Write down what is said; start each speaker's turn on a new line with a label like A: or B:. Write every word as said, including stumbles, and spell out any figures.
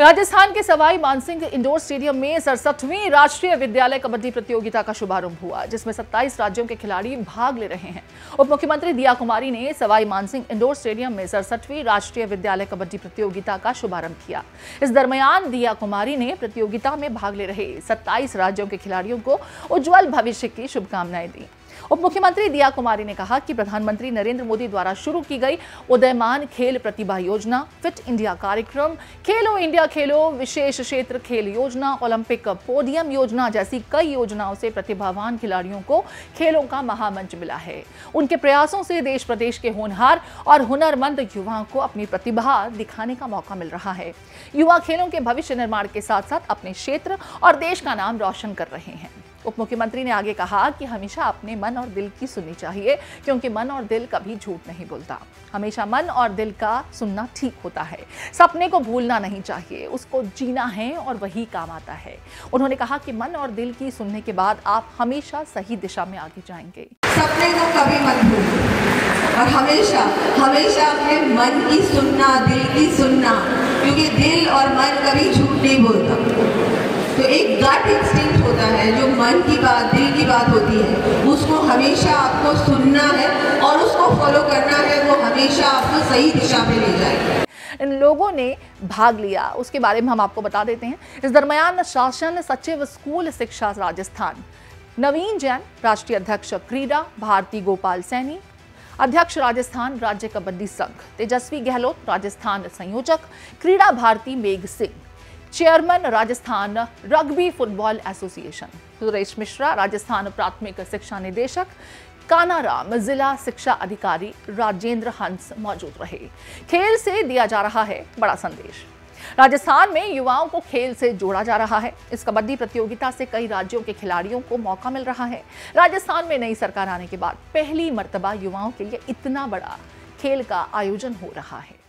A: राजस्थान के Sawai Mansingh indoor stadium में सड़सठवीं राष्ट्रीय विद्यालय कबड्डी प्रतियोगिता का शुभारंभ हुआ, जिसमें सत्ताईस राज्यों के खिलाड़ी भाग ले रहे हैं। उप मुख्यमंत्री दिया कुमारी ने सवाई मानसिंह इंडोर स्टेडियम में सड़सठवीं राष्ट्रीय विद्यालय कबड्डी प्रतियोगिता का शुभारंभ किया। इस दरमियान दिया कुमारी ने प्रतियोगिता में भाग ले रहे सत्ताईस राज्यों के खिलाड़ियों को उज्जवल भविष्य की शुभकामनाएं दी। उप मुख्यमंत्री दिया कुमारी ने कहा कि प्रधानमंत्री नरेंद्र मोदी द्वारा शुरू की गई उदयमान खेल प्रतिभा योजना, फिट इंडिया कार्यक्रम, खेलो इंडिया खेलो विशेष क्षेत्र खेल योजना, ओलंपिक पोडियम योजना जैसी कई योजनाओं से प्रतिभावान खिलाड़ियों को खेलों का महामंच मिला है। उनके प्रयासों से देश प्रदेश के होनहार और हुनरमंद युवाओं को अपनी प्रतिभा दिखाने का मौका मिल रहा है। युवा खेलों के भविष्य निर्माण के साथ साथ अपने क्षेत्र और देश का नाम रोशन कर रहे हैं। उप मुख्यमंत्री ने आगे कहा कि हमेशा अपने मन और दिल की सुननी चाहिए, क्योंकि मन और दिल कभी झूठ नहीं बोलता। हमेशा मन और दिल का सुनना ठीक होता है। सपने को भूलना नहीं चाहिए, उसको जीना है और वही काम आता है। उन्होंने कहा कि मन और दिल की सुनने के बाद आप हमेशा सही दिशा में आगे जाएंगे।
B: सपने को कभी मत भूलो और हमेशा हमेशा अपने मन की सुनना, दिल की सुनना, क्योंकि दिल और मन कभी झूठ नहीं बोलता। तो एक गट इंस्टिंक्ट होता है, जो मन की बात, दिल की बात होती है, उसको हमेशा आपको सुनना है और उसको फॉलो करना है। वो हमेशा आपको सही दिशा में ले जाएगा।
A: इन लोगों ने भाग लिया, उसके बारे में हम आपको बता देते हैं। इस दरमियान शासन सचिव स्कूल शिक्षा राजस्थान नवीन जैन, राष्ट्रीय अध्यक्ष क्रीडा भारती गोपाल सैनी, अध्यक्ष राजस्थान राज्य कबड्डी संघ तेजस्वी गहलोत, राजस्थान संयोजक Krida Bharati Megh Singh, chairman Rajasthan rugby football association Suresh Mishra, Rajasthan प्राथमिक शिक्षा निदेशक कानाराम, जिला शिक्षा अधिकारी राजेंद्र हंस मौजूद रहे। खेल से दिया जा रहा है बड़ा संदेश। राजस्थान में युवाओं को खेल से जोड़ा जा रहा है। इस कबड्डी प्रतियोगिता से कई राज्यों के खिलाड़ियों को मौका मिल रहा है। राजस्थान में नई सरकार आने के बाद पहली मर्तबा युवाओं के लिए इतना बड़ा खेल का आयोजन हो रहा है।